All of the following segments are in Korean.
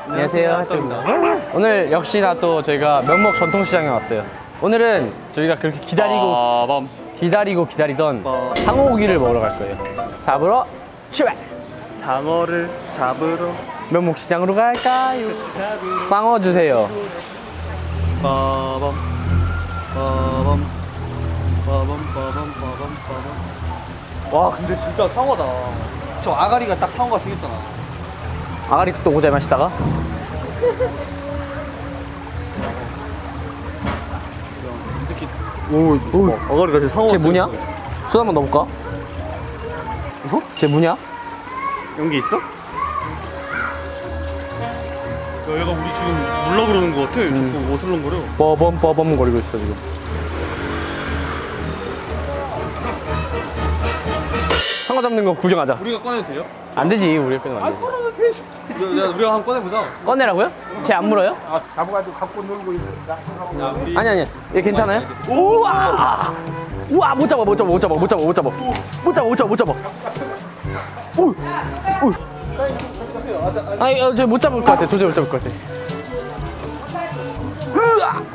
안녕하세요, 하트입니다. 오늘 역시나 또 저희가 면목 전통시장에 왔어요. 오늘은 저희가 그렇게 기다리던 상어고기를 먹으러 갈 거예요. 잡으러 출발! 상어를 잡으러 면목시장으로 갈까요? 상어 주세요. 빠밤 빠밤 빠밤 빠밤 빠밤 빠밤. 와 근데 진짜 상어다. 저 아가리가 딱 상어가 생겼잖아. 아가리 또 오자 마시다가 오 아가리가 진짜 상어가. 쟤 뭐냐? 손 한번 넣어볼까? 어? 쟤 뭐냐? 연기 있어? 야 얘가 우리 지금 물라 그러는 거 같아. 자꾸 어슬렁거려. 빠밤 거리고 있어 지금. 상어 잡는 거 구경하자. 우리가 꺼내도 돼요? 안 되지, 우리가 꺼내면 안 되지. 꺼내도 돼. 야 우리가 한번 꺼내보자. 꺼내라고요? 쟤 안 물어요? 아, 잡아가지고 갖고 놀고 있는다. 아니 얘 괜찮아요? 우와! 우와 못 잡아. 아니 저 못 잡을 것 같아. 도저히 못 잡을 것 같아. 으아!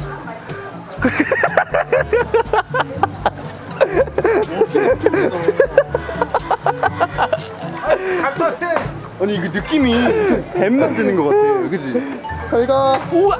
아니 이거 느낌이 뱀 만지는 것 같아. 그치? 잘가. 우와!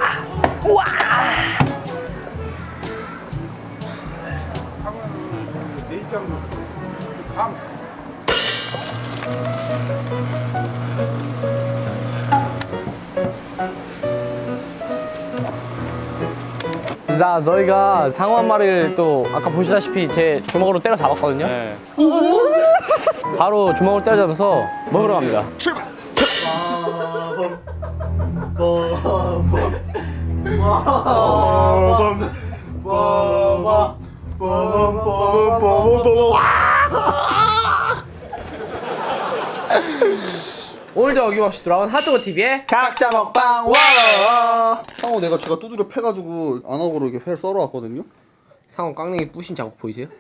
자, 저희가 상어 한 마리를 또 아까 보시다시피 제 주먹으로 때려 잡았거든요. 네. 바로 주먹으로 때려 잡아서 먹으러 갑니다. 출발. 오늘도 어김없이 돌아온 핫도그 TV의 각자 먹방 와. 상어 내가 제가 두드려 패가지고 안하고로 이렇게 회를 썰어 왔거든요. 상어 깡냉이 부신 자국 보이세요?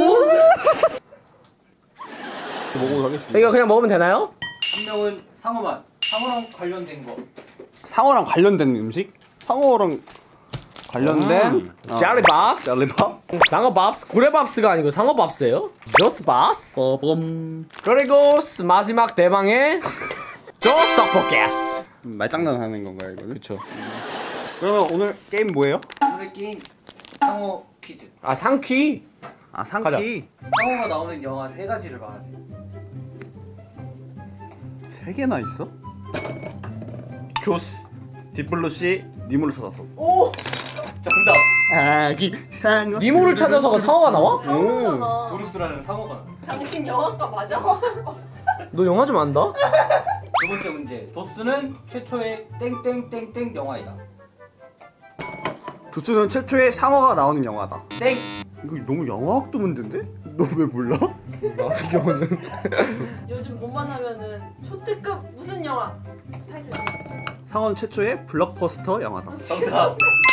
먹어보도록 하겠습니다. 이거 그냥 먹으면 되나요? 한 명은 상어만, 상어랑 관련된 거. 상어랑 관련된 음식? 상어랑 관련된 젤리밥스? 젤리밥? 상어밥스? 고래밥스가 아니고 상어밥스예요? 조스밥스? 빠밤. 그리고 마지막 대방의 조스 떡볶이스. 말장난 하는 건가요 이거는? 그쵸. 그러면 오늘 게임 뭐예요? 오늘 게임 상어 퀴즈. 아 상퀴? 아 상키. 상어가 나오는 영화 3가지를 말하세요. 3개나 있어? 조스, 딥블루시, 니모를 찾아서. 오! 정답! 아기 상어. 니모를 찾아서가 상어가 나와? 상어잖아. 도루스라는 상어가 나와. 당신 영화과 맞아? 너 영화 좀 안다? 두 번째 문제. 조스는 최초의 땡땡땡땡 영화이다. 조스는 최초의 상어가 나오는 영화다. 땡! 이거 너무 영화학도 문제인데? 너 왜 몰라? 나 같은 경우는 요즘 뭐만 하면은 초특급 무슨 영화? 타이틀. 상어는 최초의 블록버스터 영화다. 정답!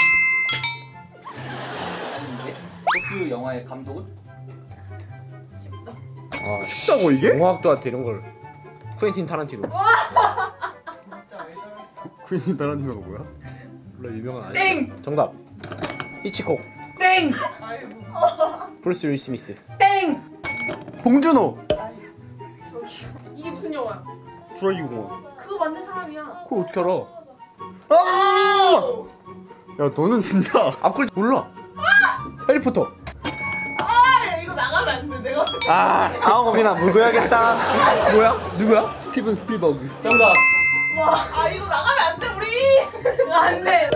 문제. 조스 영화의 감독은? 쉽다. 쉽다고 이게? 영화학도한테 이런 걸 쿠엔틴 타란티노. 진짜 왜 저럴까? 쿠인이 타란티노가 뭐야? 몰라 유명한 아저씨. 땡! 정답. 히치콕. 땡! 아이고. 브루스 윌 스미스. 땡! 봉준호! 아이고. 저기. 이게 무슨 영화야? 주라기 공원. 그거 만든 사람이야. 그걸 어떻게 알아? 아! 야 너는 진짜. 아 그걸 몰라. 해리포터. 아, 이거 나가면 안 돼. 내가. 아 상어고기나 먹어야겠다. 뭐야? 누구야? 스티븐 스필버그. 정답! 와, 아 이거 나가면 안 돼 우리. 안 돼.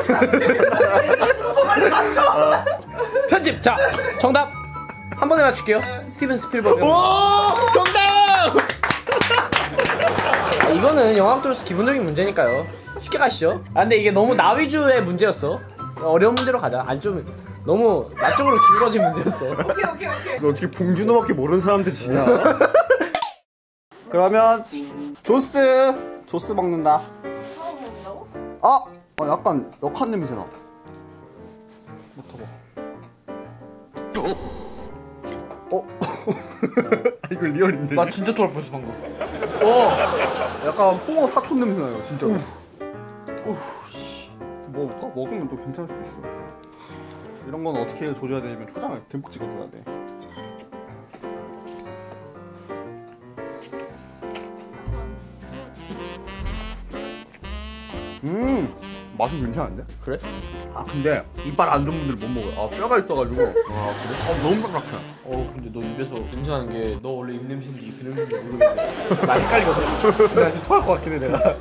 빨리 맞춰. 편집. 자, 정답 한 번에 맞출게요. 스티븐 스필버그. 오! 정답! 이거는 영화학도로서 기본적인 문제니까요. 쉽게 가시죠. 아 근데 이게 너무 나 위주의 문제였어. 어려운 문제로 가자. 아니 좀 너무 나 쪽으로 기울어진 문제였어. 오케이. 너 어떻게 봉준호밖에 모르는 사람들 지냐? 그러면 조스 먹는다. 상어 먹는다고? 약간 역한 냄새 나. 맡아봐. 이거 리얼인데. 나 진짜 토할 뻔했어 방금. 약간 홍어 사촌 냄새 나요, 진짜로. 먹어볼까? 먹으면 또 괜찮을 수도 있어. 이런 건 어떻게 조져야 되냐면 초장을 듬뿍 찍어줘야 돼. 맛은 괜찮은데? 그래? 아 근데 이빨 안 좋은 분들 못 먹어요. 아 뼈가 있어가지고. 아 그래? 아 너무 딱딱해. 근데 너 입에서 냄새나는 게 너 원래 입 냄새인지 입 냄새인지 모르겠는데 나 헷갈리거든. 나 지금 토할 것 같긴 해 내가.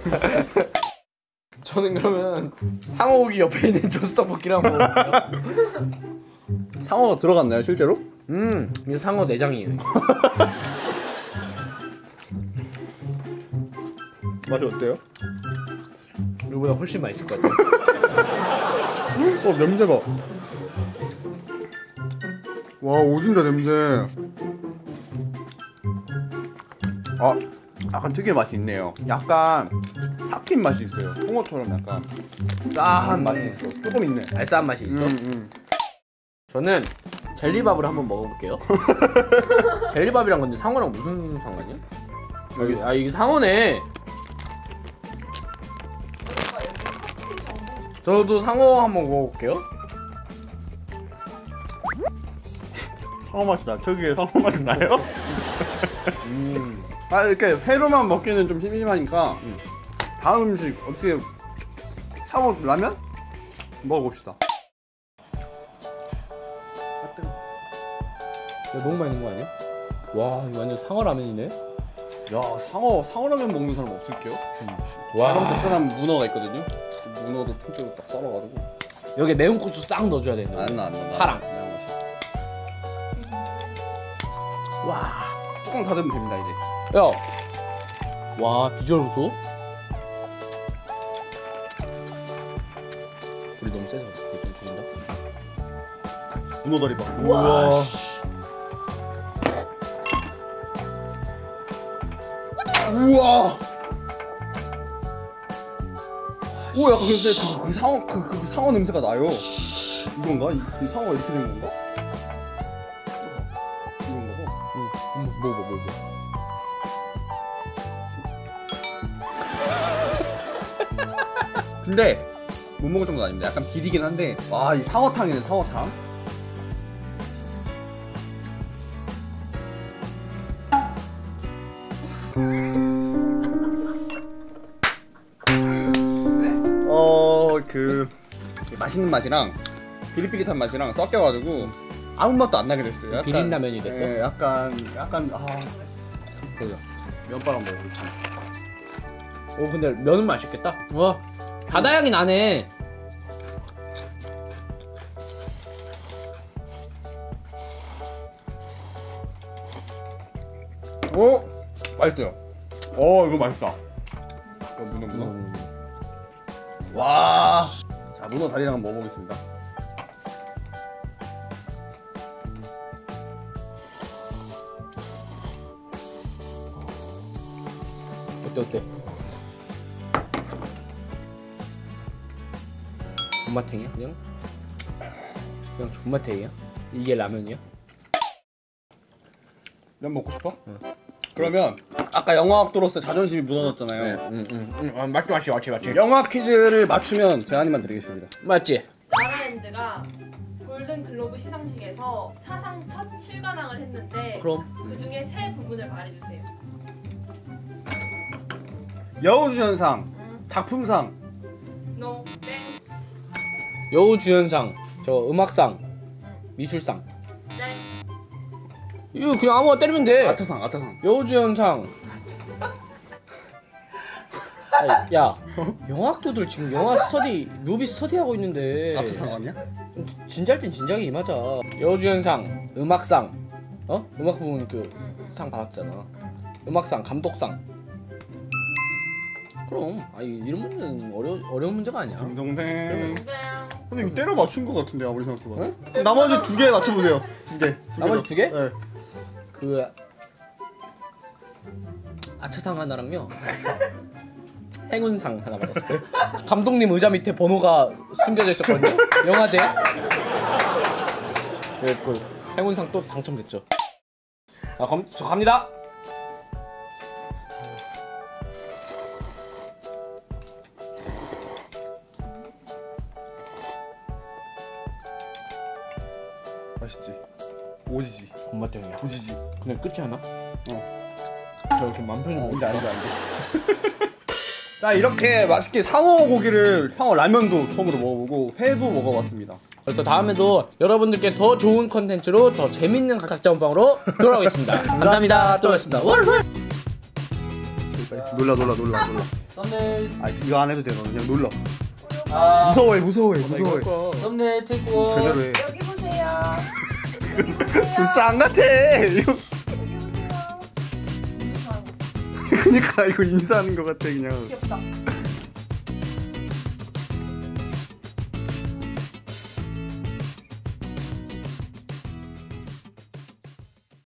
저는 그러면 상어고기 옆에 있는 조스 떡볶이랑 먹어볼게요. 상어가 들어갔나요 실제로? 이거 상어 내장이에요. 맛이 어때요? 이거보다 훨씬 맛있을 것 같아. 냄새가. 와 오진다 냄새. 아 약간 특유의 맛이 있네요. 약간 삭힌 맛이 있어요. 홍어처럼 약간 싸한 맛이 있어. 조금 있네. 알싸한 맛이 있어. 저는 젤리밥을 한번 먹어볼게요. 젤리밥이란 건데 상어랑 무슨 상관이야? 여기 이게 상어네. 저도 상어 한번 먹어볼게요. 상어 맛이 나. 특유의 상어 맛이 나요? 아 이렇게 회로만 먹기는 좀 심심하니까 다음 음식 어떻게 상어 라면? 먹어봅시다. 야, 너무 많이 넣은 거 아니야? 와 이거 완전 상어 라면이네. 야 상어 라면 먹는 사람 없을게요? 와. 저랑 비슷한 문어가 있거든요. 그 문어도 통째로 딱 썰어가지고 여기 매운 고추 싹 넣어줘야 되는 거. 안 나. 파랑. 맛이. 와. 뚜껑 닫으면 됩니다 이제. 야. 와 비주얼 보소. 우리 너무 세서 좀 줄인다. 문어 다리 봐. 우와. 우와. 오 약간 근데 그 상어 그 상어 냄새가 나요. 이건가? 그 상어가 이렇게 된 건가? 이건가 봐. 먹어. 근데 못 먹을 정도 아닙니다. 약간 비리긴 한데 와 이 상어탕이네 상어탕. 그 맛있는 맛이랑 비릿비릿한 맛이랑 섞여가지고 아무 맛도 안 나게 됐어요. 약간, 비린라면이 됐어? 예, 약간 그죠. 면바람 먹어보겠습니다. 오 근데 면은 맛있겠다. 와 바다 향이 나네. 오 맛있어요. 이거 맛있다. 문어. 와. 자 문어 다리랑 한번 먹어보겠습니다. 어때? 존맛탱이야 그냥? 그냥 존맛탱이야? 이게 라면이야? 면 먹고 싶어? 그러면 아까 영화학도로서 자존심이 무너졌잖아요. 맞지. 영화 퀴즈를 맞추면 제가 한 입만 드리겠습니다. 맞지? 라라랜드가 골든 글로브 시상식에서 사상 첫 7관왕을 했는데 그럼 그 중에 세 부분을 말해주세요. 여우주연상, 작품상, 노, 땡, 여우주연상, 저 음악상, 미술상. 땡. 이거 그냥 아무거나 때리면 돼. 아차상. 여우주연상. 아니, 야, 영화학도들 지금 영화 스터디, 뮤비 스터디 하고 있는데. 아차상 아니야? 진지할 땐 진지하게 임하자. 여우주연상, 음악상, 음악 부분 그 상 받았잖아. 음악상, 감독상. 그럼, 이런 문제는 어려운 문제가 아니야. 동생. 땡. 근데 이거 때려 맞춘 것 같은데 아무리 생각해봐도. 응? 그럼 나머지 2개 맞춰보세요. 2개. 나머지 2개? 네. 그 아차상 하나랑요. 행운상 하나 받았어요. 감독님 의자 밑에 번호가 숨겨져 있었거든요. 영화제. 그 행운상 또 당첨됐죠. 자, 저 갑니다. 맛있지. 오지지. 곰맛탱이야. 오지지. 그냥 끝이 하나? 어. 저 이렇게 맘 편히 먹고 안돼 안돼 안돼. 자 이렇게 맛있게 상어 고기를 상어 라면도 처음으로 먹어보고 회도 먹어봤습니다. 그래서 다음에도 여러분들께 더 좋은 컨텐츠로 더 재밌는 각자 먹방으로 돌아오겠습니다. 감사합니다. 또 뵙겠습니다. 월월. 놀라. 썸네일. 아 이거 안 해도 돼. 너 그냥 놀라. 아, 무서워해. 썸네일 찍고. 제대로 해. 여기 보세요. 여기 보세요. 진짜 안 같아. 이거. 여기 보세요. 그니까 이거 인사하는 거 같아 그냥. 귀엽다.